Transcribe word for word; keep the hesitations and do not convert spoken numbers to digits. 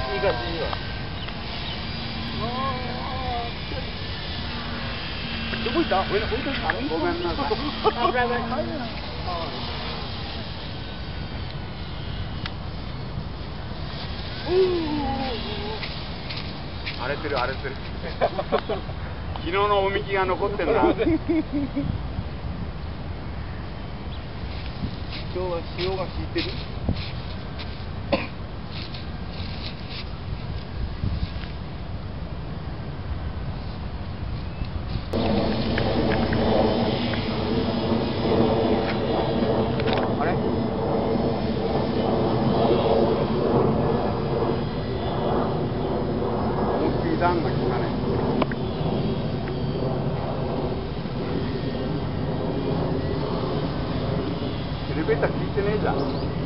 いい感じいいわ。どこ行った？置いといた。ごめんなさい。あ、危ない危ない。 荒れてる荒れてる。昨日のおみきが残ってんだ。 今日は潮が引いてる。 あれ？思いっきり段が来たね。エレベーター効いてねえじゃん。